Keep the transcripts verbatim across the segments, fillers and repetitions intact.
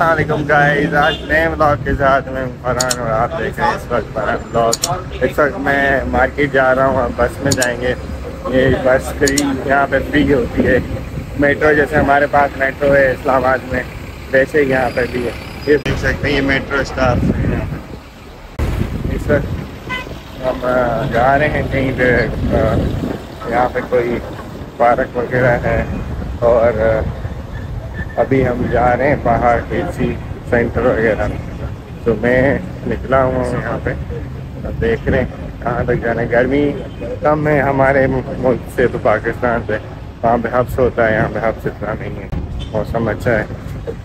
अस्सलाम वालेकुम गाइस, आज नए व्लॉग के साथ मैं फरहान और आप देख रहे हैं इस वक्त फरहान व्लॉग। इस वक्त मैं मार्केट जा रहा हूँ, अब बस में जाएंगे। ये बस फ्री यहाँ पे फ्री होती है, मेट्रो जैसे हमारे पास मेट्रो है इस्लामाबाद में, वैसे ही यहाँ पे भी है। ये देख सकते हैं, ये मेट्रो स्टाफ है यहाँ पे। इस वक्त हम जा रहे हैं कहीं पे, यहाँ पे कोई पार्क वगैरह है और अभी हम जा रहे हैं पहाड़ किसी सेंटर वगैरह। तो मैं निकला हुआ हूँ यहाँ पे, अब देख रहे हैं कहाँ तक जाना है। गर्मी कम है हमारे मुल्क से तो पाकिस्तान से, वहाँ पे हब्स होता है, यहाँ पे हब्स इतना नहीं है, मौसम अच्छा है।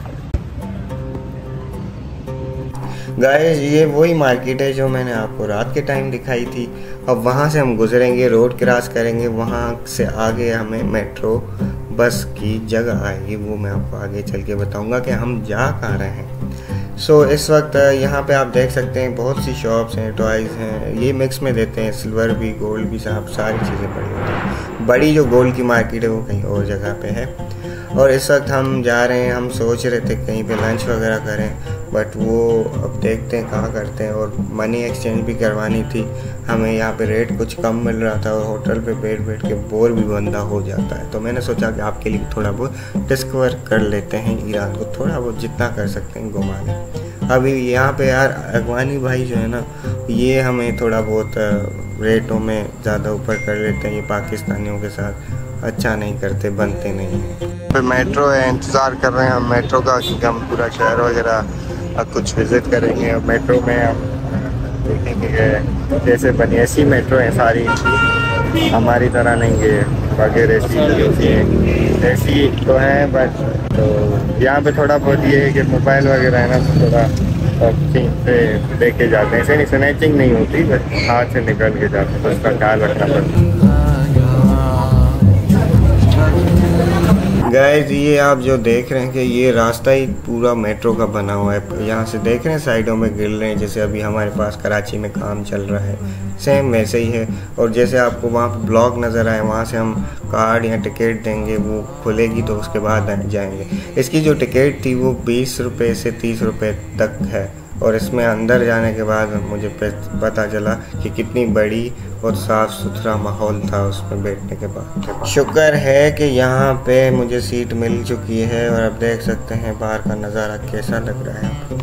गाइस ये वही मार्केट है जो मैंने आपको रात के टाइम दिखाई थी। अब वहाँ से हम गुजरेंगे, रोड क्रॉस करेंगे, वहाँ से आगे हमें मेट्रो बस की जगह आएगी, वो मैं आपको आगे चल के बताऊँगा कि हम जा कहाँ रहे हैं। सो so, इस वक्त यहाँ पे आप देख सकते हैं बहुत सी शॉप्स हैं, टॉयज़ हैं, ये मिक्स में देते हैं, सिल्वर भी गोल्ड भी, साहब सारी चीज़ें पड़ी होती हैं। बड़ी जो गोल्ड की मार्केट है वो कहीं और जगह पे है और इस वक्त हम जा रहे हैं। हम सोच रहे थे कहीं पे लंच वगैरह करें, बट वो अब देखते हैं कहाँ करते हैं। और मनी एक्सचेंज भी करवानी थी हमें, यहाँ पे रेट कुछ कम मिल रहा था और होटल पे बैठ बैठ के बोर भी बंदा हो जाता है। तो मैंने सोचा कि आपके लिए थोड़ा बहुत डिस्कवर कर लेते हैं ईरान को, थोड़ा बहुत जितना कर सकते हैं घुमा लें। अभी यहाँ पे यार अगवानी भाई जो है ना, ये हमें थोड़ा बहुत रेटों में ज़्यादा ऊपर कर लेते हैं। ये पाकिस्तानियों के साथ अच्छा नहीं करते, बनते नहीं हैं। फिर मेट्रो है, इंतज़ार कर रहे हैं हम मेट्रो का कि हम पूरा शहर वगैरह कुछ विज़िट करेंगे। और मेट्रो में हम देखेंगे जैसे बनी ऐसी मेट्रो है सारी, हमारी तरह नहीं है वगैरह ऐसी होती है, ऐसी तो हैं बट तो यहाँ पे थोड़ा बहुत ये है कि मोबाइल वगैरह है ना, तो थोड़ा चीन से लेके जाते हैं, ऐसे नहीं स्नैचिंग नहीं होती, बस हाथ से निकल के जाते हैं, तो उसका ख्याल रखना पड़ता है। गाइस ये आप जो देख रहे हैं कि ये रास्ता ही पूरा मेट्रो का बना हुआ है। यहाँ से देख रहे हैं साइडों में गिर रहे हैं, जैसे अभी हमारे पास कराची में काम चल रहा है, सेम वैसे ही है। और जैसे आपको वहाँ पे ब्लॉक नज़र आए, वहाँ से हम कार्ड या टिकट देंगे, वो खुलेगी तो उसके बाद जाएंगे। इसकी जो टिकट थी वो बीस रुपये से तीस रुपये तक है और इसमें अंदर जाने के बाद मुझे पता चला कि कितनी बड़ी और साफ़ सुथरा माहौल था उसमें बैठने के बाद। शुक्र है कि यहाँ पे मुझे सीट मिल चुकी है और अब देख सकते हैं बाहर का नज़ारा कैसा लग रहा है।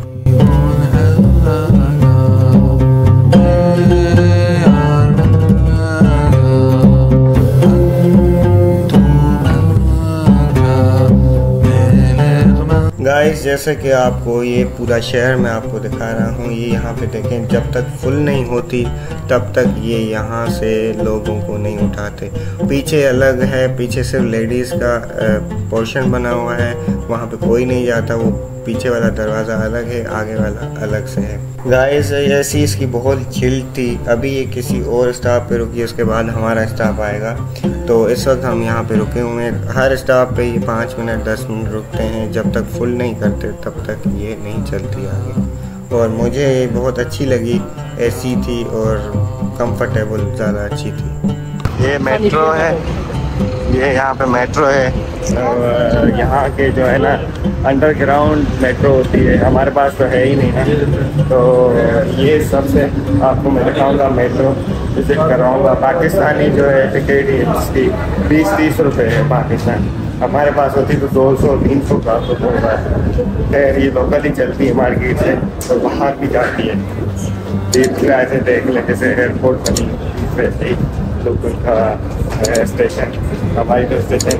गाइस जैसे कि आपको ये पूरा शहर मैं आपको दिखा रहा हूँ, ये यहाँ पे देखें, जब तक फुल नहीं होती तब तक ये यहाँ से लोगों को नहीं उठाते। पीछे अलग है, पीछे सिर्फ लेडीज़ का पोर्शन बना हुआ है, वहाँ पे कोई नहीं जाता, वो पीछे वाला दरवाज़ा अलग है, आगे वाला अलग से है। गाइस ऐसी इसकी बहुत चिल थी। अभी ये किसी और स्टॉप पे रुकी, उसके बाद हमारा स्टॉप आएगा। तो इस वक्त हम यहाँ पे रुके हुए हैं। हर स्टॉप पे ये पाँच मिनट दस मिनट रुकते हैं, जब तक फुल नहीं करते तब तक ये नहीं चलती आगे। और मुझे ये बहुत अच्छी लगी, एसी थी और कंफर्टेबल ज़्यादा अच्छी थी। ये मेट्रो है, ये यहाँ पे मेट्रो है और यहाँ के जो है ना अंडरग्राउंड मेट्रो होती है, हमारे पास तो है ही नहीं ना। तो ये सबसे आपको मैं दिखाऊंगा, मेट्रो विजिट कराऊंगा। पाकिस्तानी जो है टिकट इसकी बीस तीस रुपये है पाकिस्तान, हमारे पास होती तो दो सौ तीन सौ का तो होगा। खैर ये लोकल ही चलती है मार्केट से और बाहर भी जाती है। ऐसे देख लें जैसे एयरपोर्ट बनी वैसे ही लोकल का स्टेशन, हमारी तो स्टेशन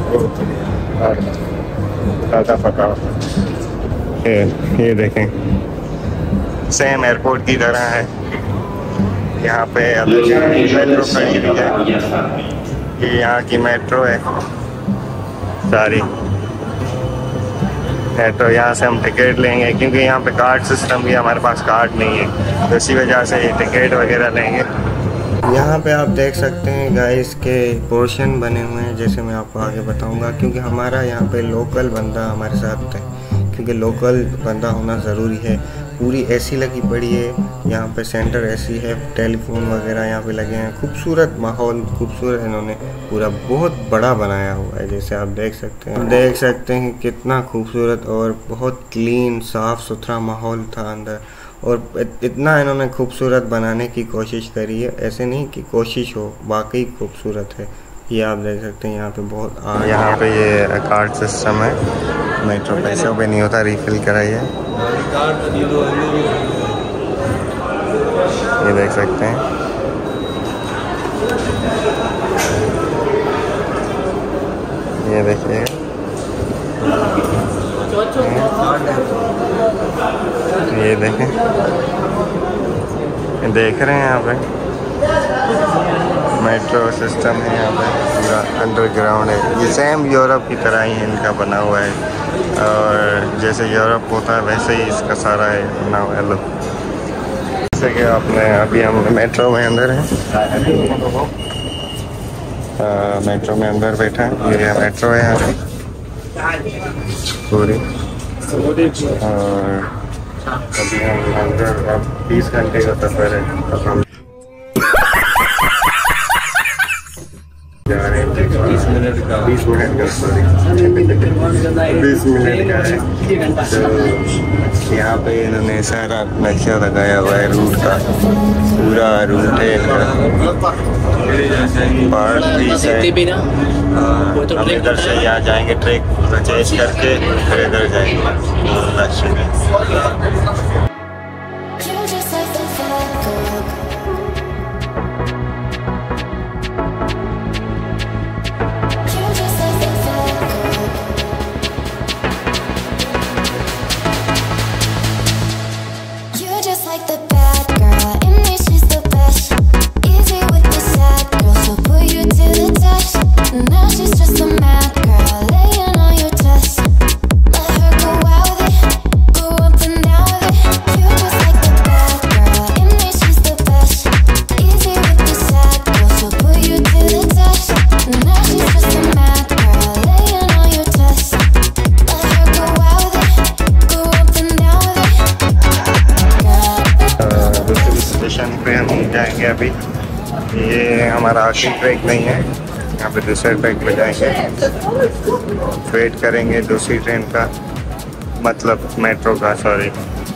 ताज़ा पका ये ये देखें सेम एयरपोर्ट की तरह है। यहाँ पे मेट्रो खड़ी हुई है, ये यहाँ की मेट्रो है सारी है। तो यहाँ से हम टिकट लेंगे क्योंकि यहाँ पे कार्ड सिस्टम भी, हमारे पास कार्ड नहीं है, तो इसी वजह से ये टिकट वगैरह लेंगे। यहाँ पे आप देख सकते हैं गाइस के पोर्शन बने हुए हैं, जैसे मैं आपको आगे बताऊंगा, क्योंकि हमारा यहाँ पे लोकल बंदा हमारे साथ है, क्योंकि लोकल बंदा होना ज़रूरी है। पूरी एसी लगी पड़ी है, यहाँ पे सेंटर एसी है, टेलीफोन वगैरह यहाँ पे लगे हैं। खूबसूरत माहौल, खूबसूरत इन्होंने पूरा बहुत बड़ा बनाया हुआ है, जैसे आप देख सकते हैं देख सकते हैं कितना खूबसूरत और बहुत क्लीन साफ़ सुथरा माहौल था अंदर। और इतना इन्होंने खूबसूरत बनाने की कोशिश करी है, ऐसे नहीं कि कोशिश हो, वाकई खूबसूरत है। ये आप देख सकते हैं यहाँ पे बहुत यहाँ पे ये कार्ड सिस्टम है, मेट्रो पैसों पे नहीं होता, रिफिल कराइए। ये देख सकते हैं, ये देखिए ये देखें, देख रहे हैं यहाँ पे मेट्रो सिस्टम है, यहाँ पे पूरा अंडरग्राउंड है। ये सेम यूरोप की तरह ही इनका बना हुआ है, और जैसे यूरोप होता है वैसे ही इसका सारा है बना हुआ है। लो जैसे कि आपने अभी हम मेट्रो में अंदर हैं, मेट्रो में अंदर बैठा है। ये मेट्रो है यहाँ पे पूरी, और अभी हम अंदर अब बीस घंटे का सफ़र है। अब हम जा रहे हैं बीस मिनट का बीस मिनट का सॉरी बीस मिनट का है। तो यहाँ पे इन्होंने सारा नक्शा लगाया हुआ है रूट का, पूरा रूट है इनका। हम इधर से यहाँ जाएंगे, ट्रैक चेंज करके फिर इधर जाएंगे। पे हम जाएंगे अभी। ये हमारा आखिरी ट्रैक नहीं है, यहाँ पे दूसरे ट्रैक पे जाएंगे, वेट करेंगे दूसरी ट्रेन का, मतलब मेट्रो का, सॉरी।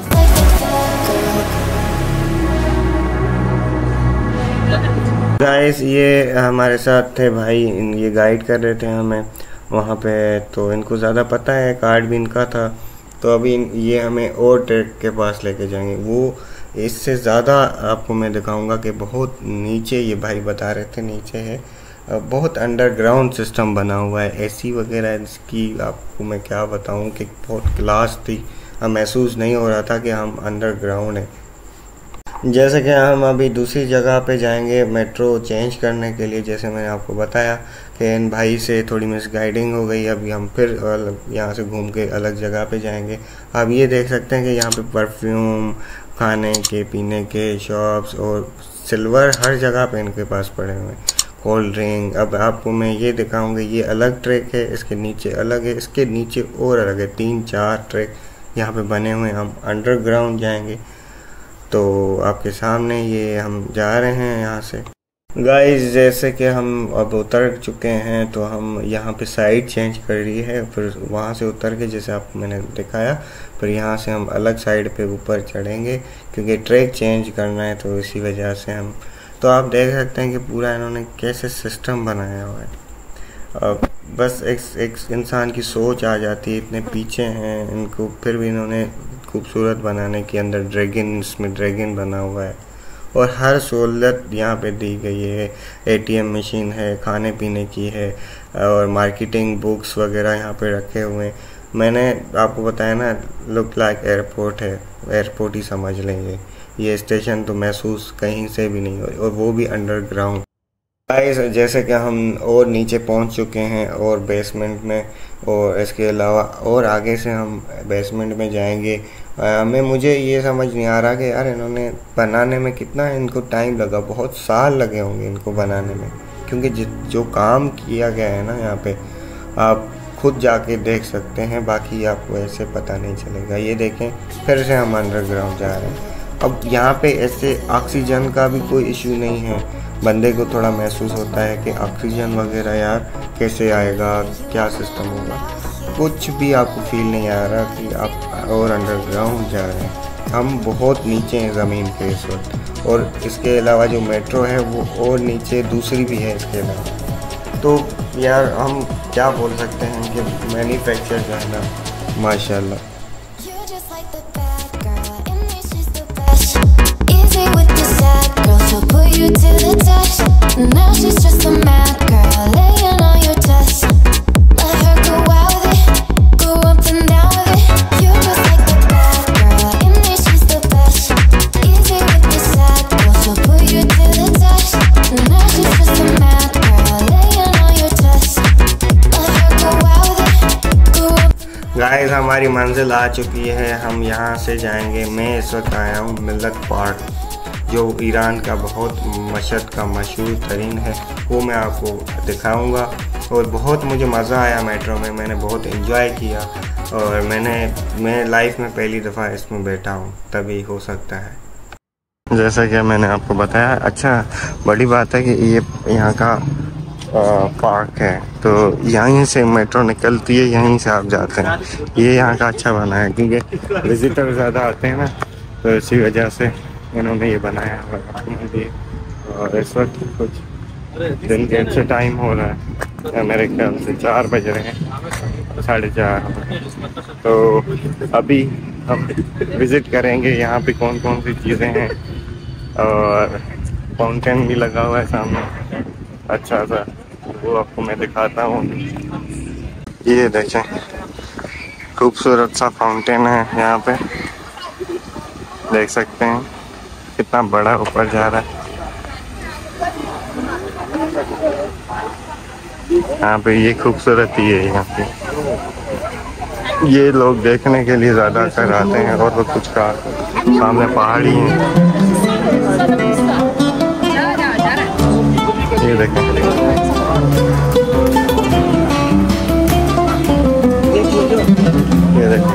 गाइस ये हमारे साथ थे भाई, ये गाइड कर रहे थे हमें वहाँ पे, तो इनको ज़्यादा पता है, कार्ड भी इनका था। तो अभी ये हमें और ट्रैक के पास लेके जाएंगे, वो इससे ज़्यादा आपको मैं दिखाऊंगा कि बहुत नीचे, ये भाई बता रहे थे नीचे है, बहुत अंडरग्राउंड सिस्टम बना हुआ है, एसी वगैरह इसकी आपको मैं क्या बताऊं कि बहुत क्लास थी। हम महसूस नहीं हो रहा था कि हम अंडरग्राउंड है। जैसे कि हम अभी दूसरी जगह पे जाएंगे मेट्रो चेंज करने के लिए, जैसे मैंने आपको बताया कि इन भाई से थोड़ी मिस गाइडिंग हो गई। अभी हम फिर यहाँ से घूम के अलग जगह पे जाएंगे। अब ये देख सकते हैं कि यहाँ पे परफ्यूम, खाने के पीने के शॉप्स और सिल्वर हर जगह पे इनके पास पड़े हुए हैं, कोल्ड ड्रिंक। अब आपको मैं ये दिखाऊंगा, ये अलग ट्रैक है, इसके नीचे अलग है, इसके नीचे और अलग है, तीन चार ट्रैक यहाँ पे बने हुए हैं। हम अंडरग्राउंड जाएंगे, तो आपके सामने ये हम जा रहे हैं यहाँ से। गाइस जैसे कि हम अब उतर चुके हैं, तो हम यहाँ पे साइड चेंज कर रही है, फिर वहाँ से उतर के जैसे आपको मैंने दिखाया, फिर यहाँ से हम अलग साइड पे ऊपर चढ़ेंगे, क्योंकि ट्रैक चेंज करना है, तो इसी वजह से हम। तो आप देख सकते हैं कि पूरा इन्होंने कैसे सिस्टम बनाया हुआ है। अब बस एक एक इंसान की सोच आ जाती है, इतने पीछे हैं इनको, फिर भी इन्होंने खूबसूरत बनाने के अंदर ड्रैगन, इसमें ड्रैगन बना हुआ है, और हर सहूलत यहाँ पे दी गई है। एटीएम मशीन है, खाने पीने की है, और मार्केटिंग बुक्स वगैरह यहाँ पे रखे हुए हैं। मैंने आपको बताया ना, लुक लाइक एयरपोर्ट है, एयरपोर्ट ही समझ लेंगे। ये स्टेशन तो महसूस कहीं से भी नहीं हो, और वो भी अंडरग्राउंड। गाइस जैसे कि हम और नीचे पहुंच चुके हैं और बेसमेंट में, और इसके अलावा और आगे से हम बेसमेंट में जाएंगे। हमें मुझे ये समझ नहीं आ रहा कि यार इन्होंने बनाने में कितना इनको टाइम लगा, बहुत साल लगे होंगे इनको बनाने में, क्योंकि जो काम किया गया है ना यहाँ पे, आप खुद जाके देख सकते हैं, बाकी आपको ऐसे पता नहीं चलेगा। ये देखें, फिर से हम अंडरग्राउंड जा रहे हैं। अब यहाँ पे ऐसे ऑक्सीजन का भी कोई इशू नहीं है। बंदे को थोड़ा महसूस होता है कि ऑक्सीजन वगैरह यार कैसे आएगा, क्या सिस्टम होगा, कुछ भी आपको फील नहीं आ रहा कि आप और अंडरग्राउंड जा रहे हैं। हम बहुत नीचे हैं ज़मीन पे इस वक्त, और इसके अलावा जो मेट्रो है वो और नीचे दूसरी भी है इसके अलावा। तो यार हम क्या बोल सकते हैं कि मैन्युफैक्चर जो है ना, माशाल्लाह। गाइस हमारी मंजिल आ चुकी है, हम यहाँ से जाएंगे। मैं इस वक्त आया हूँ मिल्लत पार्क, जो ईरान का बहुत मशहद का मशहूर तरीन है, वो मैं आपको दिखाऊंगा। और बहुत मुझे मज़ा आया मेट्रो में, मैंने बहुत इन्जॉय किया, और मैंने मैं लाइफ में पहली दफ़ा इसमें बैठा हूँ, तभी हो सकता है। जैसा कि मैंने आपको बताया, अच्छा बड़ी बात है कि ये यहाँ का पार्क है, तो यहीं से मेट्रो निकलती है, यहीं से आप जाते हैं। ये यहाँ का अच्छा बना है, क्योंकि विजिटर ज़्यादा आते हैं ना, तो इसी वजह से इन्होंने ये बनाया है। और इस वक्त कुछ दिन के अच्छे टाइम हो रहा है, मेरे ख्याल से चार बज रहे हैं, साढ़े चार। तो अभी हम विज़िट करेंगे यहाँ पे कौन कौन सी चीज़ें हैं, और फाउंटेन भी लगा हुआ है सामने अच्छा सा, वो आपको मैं दिखाता हूँ। ये देखें, खूबसूरत सा फाउंटेन है यहाँ पे, देख सकते हैं कितना बड़ा ऊपर जा रहा है। यहाँ पे ये खूबसूरती है, यहाँ पे ये लोग देखने के लिए ज़्यादा कर आते हैं, और वो कुछ का सामने पहाड़ी है, ये देखें। ये देखें,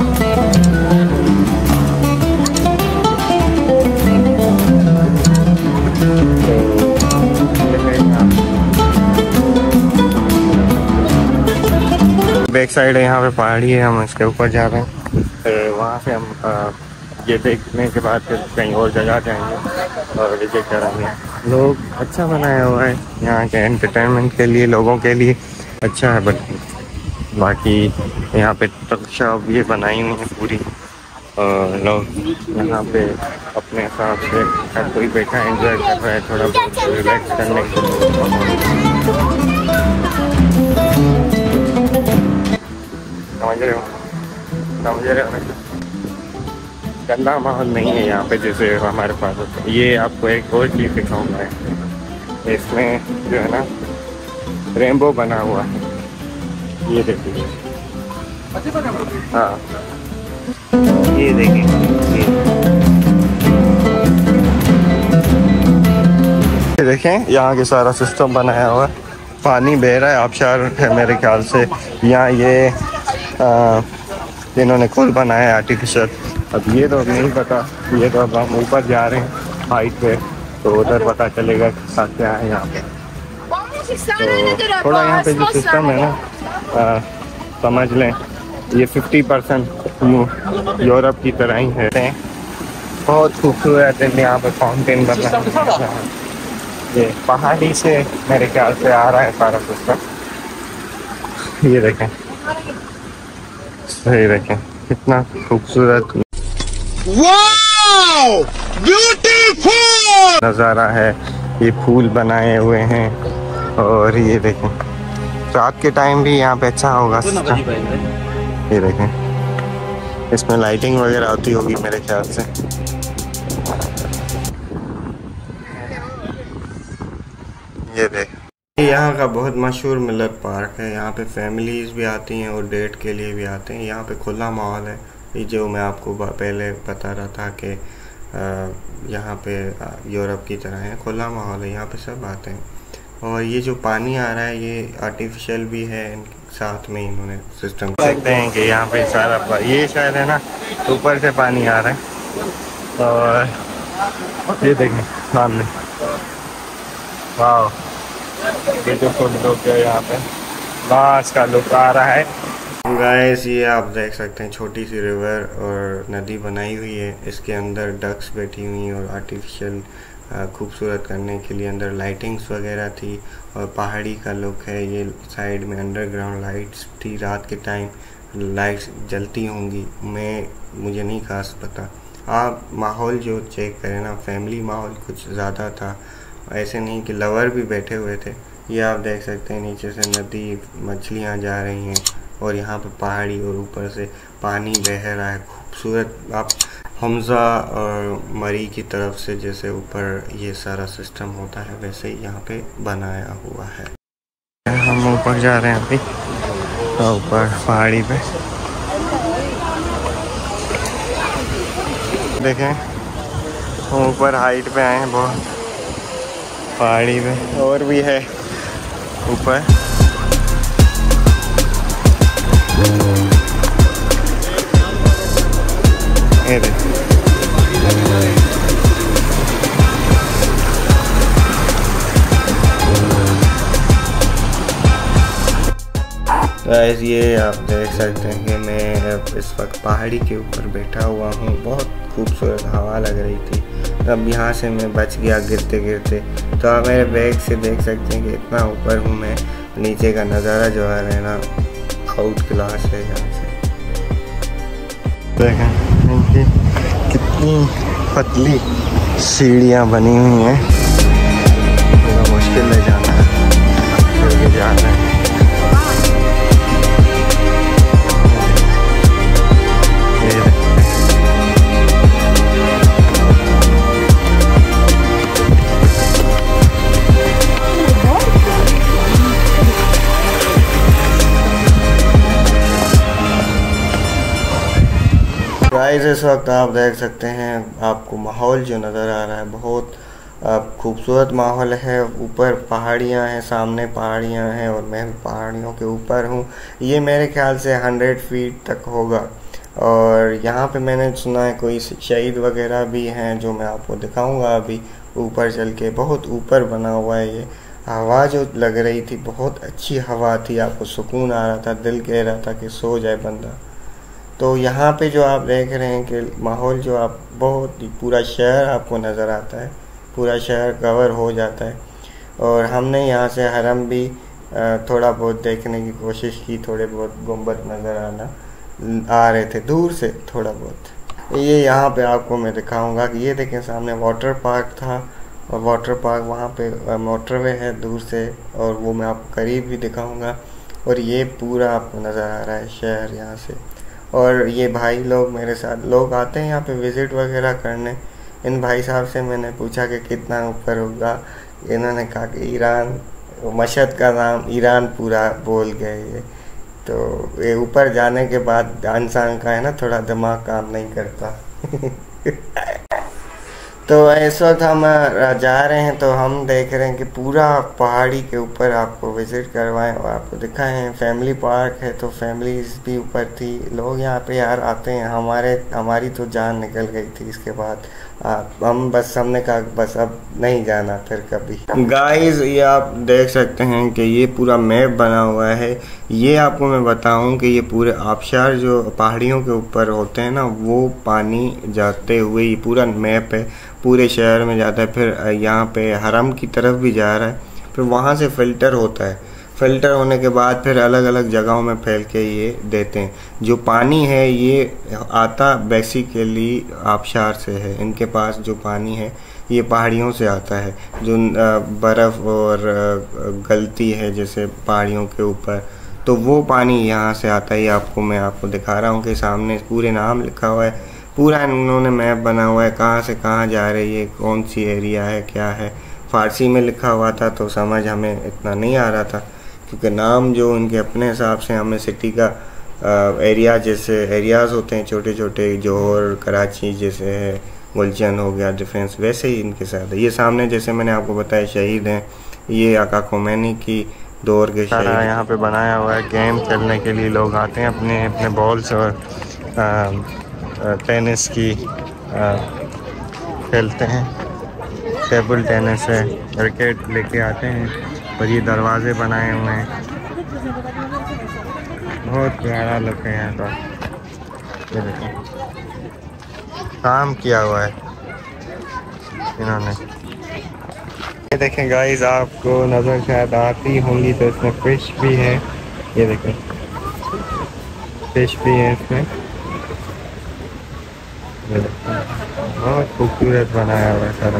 बैक साइड है, यहाँ पे पहाड़ी है, हम इसके ऊपर जा रहे हैं। फिर वहाँ से हम आ, ये देखने के बाद फिर कहीं और जगह जाएंगे और विजिट करेंगे। लोग अच्छा बनाया हुआ है यहाँ के एंटरटेनमेंट के लिए, लोगों के लिए अच्छा है। बट बाकी यहाँ पे ट्रक शॉप ये बनाई हुई है पूरी, और लोग यहाँ पे अपने हिसाब से हर कोई बैठा एंजॉय कर रहा है, थोड़ा बहुत रिलैक्स करने के लिए। समझ रहे हो समझ रहे हो गंदा माहौल नहीं है यहाँ पे जैसे हमारे पास होता है। ये आपको एक और चीज़ दिखाऊंगा, इसमें जो है ना रेनबो बना हुआ है, ये देखिए। हाँ ये देखिए, ये देखें, यहाँ के सारा सिस्टम बनाया हुआ है, पानी बह रहा है, आबशार है मेरे ख्याल से। यहाँ ये आ, इन्होंने खुद बनाया है आर्टिफिशियल। अब ये तो नहीं पता, ये तो अब हम ऊपर जा रहे हैं हाइट पे, तो उधर पता चलेगा क्या है यहाँ पे। तो थोड़ा यहाँ पे जो सिस्टम है ना, आ, समझ लें ये फिफ्टी परसेंट यूरोप की तरह ही है। बहुत खूबसूरत है यहाँ पे फाउंटेन बना है, ये पहाड़ी से मेरे ख्याल से आ रहा है सारा सिस्टम। ये देखें, सही देखें कितना खूबसूरत वाओ ब्यूटीफुल नज़ारा है। ये फूल बनाए हुए हैं, और ये देखें रात के टाइम भी यहाँ पे अच्छा होगा सिस्टम। ये देखें, इसमें लाइटिंग वगैरह आती होगी मेरे ख्याल से। ये देख, यहाँ का बहुत मशहूर मिल्लत पार्क है। यहाँ पे फैमिलीज़ भी आती हैं और डेट के लिए भी आते हैं। यहाँ पे खुला माहौल है, ये जो मैं आपको पहले बता रहा था कि यहाँ पे यूरोप की तरह है, खुला माहौल है, यहाँ पे सब आते हैं। और ये जो पानी आ रहा है ये आर्टिफिशियल भी है, साथ में इन्होंने सिस्टम सकते हैं कि यहाँ पे सारा ये शायद है ना ऊपर से पानी आ रहा है। और ये देखें सामने, वाह ये जो फुट लुक है यहाँ पे बास का लुक आ रहा है। गाइस ये आप देख सकते हैं छोटी सी रिवर और नदी बनाई हुई है, इसके अंदर डक्स बैठी हुई हैं और आर्टिफिशियल खूबसूरत करने के लिए अंदर लाइटिंग्स वगैरह थी और पहाड़ी का लुक है। ये साइड में अंडरग्राउंड लाइट्स थी, रात के टाइम लाइट्स जलती होंगी, मैं मुझे नहीं खास पता। आप माहौल जो चेक करें ना, फैमिली माहौल कुछ ज़्यादा था, ऐसे नहीं कि लवर भी बैठे हुए थे। ये आप देख सकते हैं नीचे से नदी, मछलियाँ जा रही हैं और यहाँ पे पहाड़ी और ऊपर से पानी बह रहा है खूबसूरत। आप हमजा और मरी की तरफ से जैसे ऊपर ये सारा सिस्टम होता है वैसे ही यहाँ पे बनाया हुआ है। हम ऊपर जा रहे हैं अभी, ऊपर पहाड़ी पे देखें, हम ऊपर हाइट पे आए हैं बहुत, पहाड़ी पे और भी है ऊपर। ये गाइस ये आप देख सकते हैं कि मैं इस वक्त पहाड़ी के ऊपर बैठा हुआ हूँ, बहुत खूबसूरत हवा लग रही थी। अब यहाँ से मैं बच गया गिरते गिरते, तो आप मेरे बैग से देख सकते हैं कि इतना ऊपर हूँ मैं, नीचे का नज़ारा जो है ना आउट क्लास है। यहाँ से देखें इनकी कितनी पतली सीढ़ियाँ बनी हुई हैं, थोड़ा मुश्किल है जाना है, फिर भी जाना है। गाइस इस वक्त आप देख सकते हैं, आपको माहौल जो नज़र आ रहा है बहुत खूबसूरत माहौल है। ऊपर पहाड़ियाँ हैं, सामने पहाड़ियाँ हैं और मैं पहाड़ियों के ऊपर हूँ। ये मेरे ख्याल से हंड्रेड फीट तक होगा और यहाँ पे मैंने सुना है कोई शहीद वगैरह भी हैं जो मैं आपको दिखाऊंगा अभी ऊपर चल के। बहुत ऊपर बना हुआ है ये। हवा जो लग रही थी बहुत अच्छी हवा थी, आपको सुकून आ रहा था, दिल कह रहा था कि सो जाए बंदा। तो यहाँ पे जो आप देख रहे हैं कि माहौल जो आप बहुत पूरा शहर आपको नज़र आता है, पूरा शहर कवर हो जाता है। और हमने यहाँ से हरम भी थोड़ा बहुत देखने की कोशिश की, थोड़े बहुत गुंबद नज़र आना आ रहे थे दूर से थोड़ा बहुत। ये यहाँ पे आपको मैं दिखाऊंगा कि ये देखें सामने वाटर पार्क था और वाटर पार्क वहाँ पे मोटरवे है दूर से, और वो मैं आपको करीब भी दिखाऊंगा। और ये पूरा आपको नज़र आ रहा है शहर यहाँ से। और ये भाई लोग मेरे साथ लोग आते हैं यहाँ पे विज़िट वगैरह करने। इन भाई साहब से मैंने पूछा कि कितना ऊपर होगा, इन्होंने कहा कि ईरान, मशहद का नाम ईरान पूरा बोल गए ये। तो ये ऊपर जाने के बाद इंसान का है ना थोड़ा दिमाग काम नहीं करता। तो इस वक्त हम जा रहे हैं, तो हम देख रहे हैं कि पूरा पहाड़ी के ऊपर आपको विज़िट करवाएं और आपको दिखाएं। फैमिली पार्क है तो फैमिलीज भी ऊपर थी, लोग यहाँ पे यार आते हैं। हमारे हमारी तो जान निकल गई थी इसके बाद। आ, हम बस हमने कहा बस अब नहीं जाना फिर कभी। गाइस ये आप देख सकते हैं कि ये पूरा मैप बना हुआ है। ये आपको मैं बताऊं कि ये पूरे आबशार जो पहाड़ियों के ऊपर होते हैं ना, वो पानी जाते हुए ये पूरा मैप है, पूरे शहर में जाता है। फिर यहाँ पे हरम की तरफ भी जा रहा है, फिर वहाँ से फ़िल्टर होता है। फ़िल्टर होने के बाद फिर अलग अलग जगहों में फैल के ये देते हैं। जो पानी है ये आता बेसिकली आबशार से है। इनके पास जो पानी है ये पहाड़ियों से आता है। जो बर्फ़ और गलती है जैसे पहाड़ियों के ऊपर, तो वो पानी यहाँ से आता है। आपको मैं आपको दिखा रहा हूँ कि सामने पूरे नाम लिखा हुआ है, पूरा उन्होंने मैप बना हुआ है, कहाँ से कहाँ जा रही है, कौन सी एरिया है, क्या है। फ़ारसी में लिखा हुआ था तो समझ हमें इतना नहीं आ रहा था, क्योंकि नाम जो उनके अपने हिसाब से हमें सिटी का एरिया जैसे एरियाज़ होते हैं छोटे छोटे, जौहर कराची जैसे है, गुलशन हो गया, डिफेंस, वैसे ही इनके साथ है। ये सामने जैसे मैंने आपको बताया शहीद हैं, ये आका खोमैनी की दौर के सारा यहाँ पे बनाया हुआ है। गेम खेलने के लिए लोग आते हैं, अपने अपने बॉल्स और टेनिस की आ, खेलते हैं। टेबल टेनिस है, रैकेट लेके आते हैं और ये दरवाजे बनाए हुए हैं, बहुत प्यारा लुक है यहाँ का। ये देखें, काम किया हुआ है इन्होंने। ये देखें गाइस, आपको नज़र शायद आती होंगी तो इसमें फिश भी है। ये देखें, फिश भी है इसमें। ये देखें, बहुत खूबसूरत बनाया हुआ है सारा।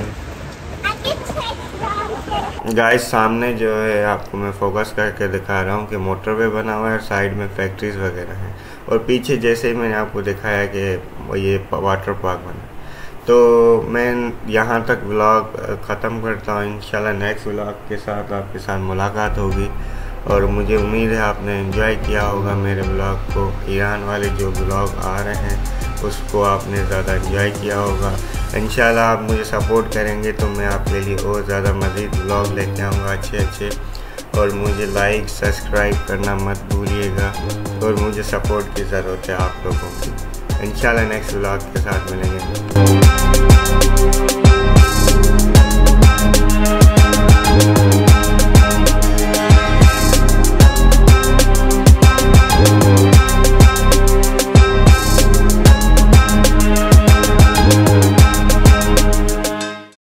गाइस सामने जो है आपको मैं फोकस करके दिखा रहा हूँ कि मोटरवे बना हुआ है, साइड में फैक्ट्रीज वगैरह हैं, और पीछे जैसे ही मैंने आपको दिखाया कि ये वाटर पार्क बना। तो मैं यहाँ तक व्लॉग ख़त्म करता हूँ। इंशाल्लाह नेक्स्ट व्लॉग के साथ आपके साथ मुलाकात होगी, और मुझे उम्मीद है आपने एंजॉय किया होगा मेरे व्लॉग को। ईरान वाले जो व्लॉग आ रहे हैं उसको आपने ज़्यादा एंजॉय किया होगा। इंशाल्लाह आप मुझे सपोर्ट करेंगे तो मैं आपके लिए और ज़्यादा मज़ीद व्लॉग लेके आऊँगा अच्छे अच्छे। और मुझे लाइक सब्सक्राइब करना मत भूलिएगा, और मुझे सपोर्ट की ज़रूरत है आप लोगों की। इंशाल्लाह नेक्स्ट व्लॉग के साथ मिलेंगे।